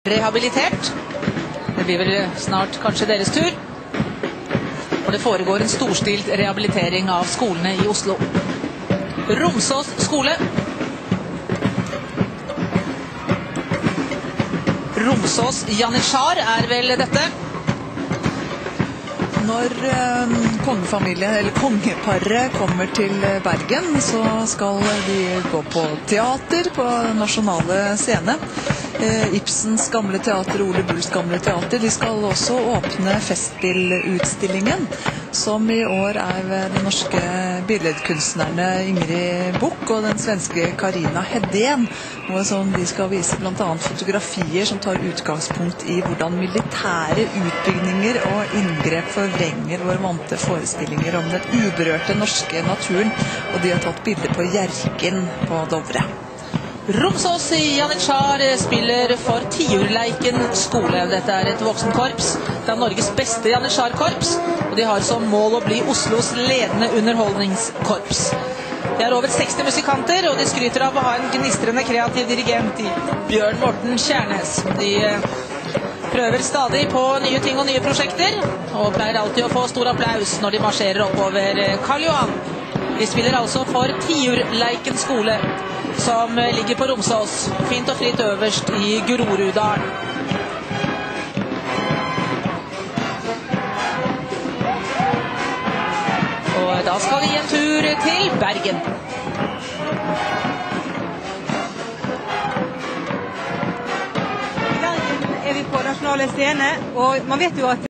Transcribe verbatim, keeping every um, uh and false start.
rehabilitert. Det blir vel snart kanskje deres tur. Og det foregår en storstilt rehabilitering av skolene i Oslo. Romsås skole. Romsås Janitsjar er vel dette. Når eh, kongefamilien, eller kongeparet, kommer til Bergen, så skal de gå på teater på nasjonale scene. Eh, Ibsens gamle teater, Ole Bulls gamle teater. De skal også åpne Festspillutstillingen, som i år er ved de norske billedkunstnerne Ingrid Buch og den svenske Carina Hedén. Og som de skal vise blant annet fotografier som tar utgangspunkt i hvordan militære utbygninger og inngrep forvrenger våre vante forestillinger om den uberørte norske naturen. Og de har tatt bilder på Hjerkinn på Dovre. Romsås Janitsjar spiller for Tiurleiken skole. Dette er et voksenkorps. Det er Norges beste Janitsjar-korps, og de har som mål å bli Oslos ledende underholdningskorps. Det er over seksti musikanter, og de skryter av å ha en gnistrende kreativ dirigent i Bjørn Morten Kjærnes. De prøver stadig på nye ting og nye prosjekter, og pleier alltid å få stor applaus når de marsjerer oppover Karl Johan. De spiller altså for Tiurleiken skole, som ligger på Romsås, fint og fritt øverst i Groruddalen. Og da skal vi en tur til Bergen. I Bergen er vi på nasjonale scene, og man vet jo at